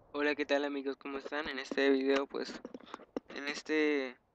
Hola, ¿qué tal amigos? ¿Cómo están? En este video, pues, en este